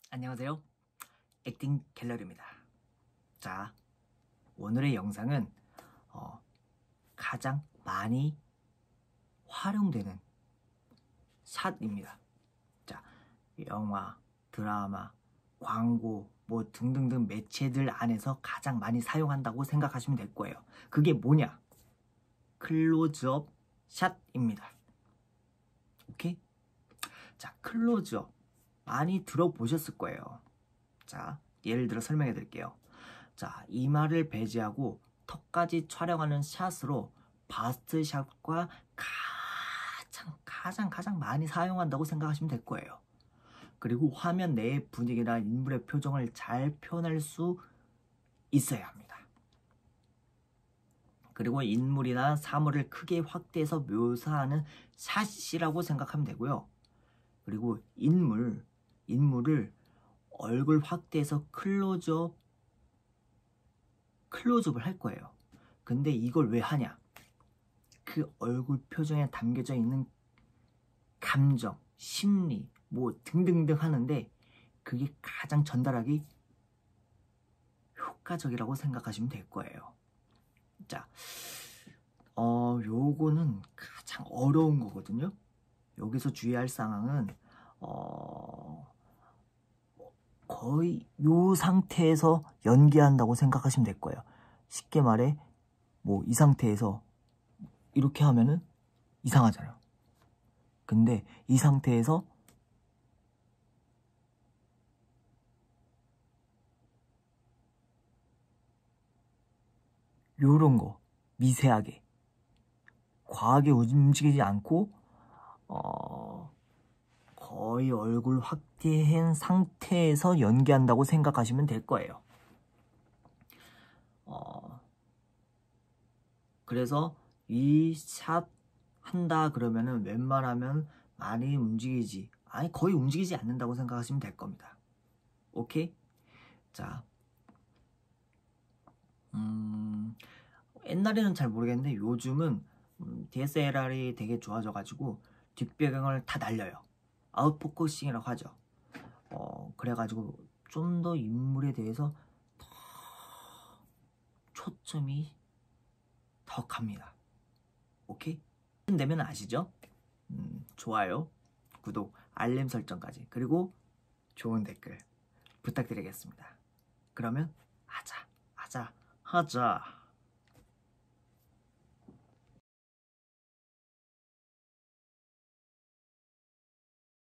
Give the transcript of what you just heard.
안녕하세요. 액팅 갤러리입니다. 자, 오늘의 영상은 가장 많이 활용되는 샷입니다. 자, 영화, 드라마, 광고 뭐 등등등 매체들 안에서 가장 많이 사용한다고 생각하시면 될 거예요. 그게 뭐냐? 클로즈업 샷입니다. 오케이? 자, 클로즈업 많이 들어보셨을 거예요. 자, 예를 들어 설명해 드릴게요. 자, 이마를 배제하고 턱까지 촬영하는 샷으로 바스트 샷과 가장 많이 사용한다고 생각하시면 될 거예요. 그리고 화면 내의 분위기나 인물의 표정을 잘 표현할 수 있어야 합니다. 그리고 인물이나 사물을 크게 확대해서 묘사하는 샷이라고 생각하면 되고요. 그리고 인물을 얼굴 확대해서 클로즈업을 할 거예요. 근데 이걸 왜 하냐? 그 얼굴 표정에 담겨져 있는 감정, 심리, 뭐 등등등 하는데 그게 가장 전달하기 효과적이라고 생각하시면 될 거예요. 자, 요거는 가장 어려운 거거든요. 여기서 주의할 상황은 거의 요 상태에서 연기한다고 생각하시면 될 거예요. 쉽게 말해 뭐 이 상태에서 이렇게 하면은 이상하잖아요. 근데 이 상태에서 요런 거 미세하게 과하게 움직이지 않고 거의 얼굴 확대한 상태에서 연기한다고 생각하시면 될 거예요. 그래서 이 샷 한다 그러면은 웬만하면 많이 움직이지, 아니 거의 움직이지 않는다고 생각하시면 될 겁니다. 오케이? 자, 옛날에는 잘 모르겠는데 요즘은 DSLR이 되게 좋아져가지고 뒷배경을 다 날려요. 아웃포커싱이라고 하죠. 그래가지고 좀 더 인물에 대해서 더 초점이 더 갑니다. 오케이? 되면 아시죠? 좋아요, 구독, 알림 설정까지, 그리고 좋은 댓글 부탁드리겠습니다. 그러면 하자.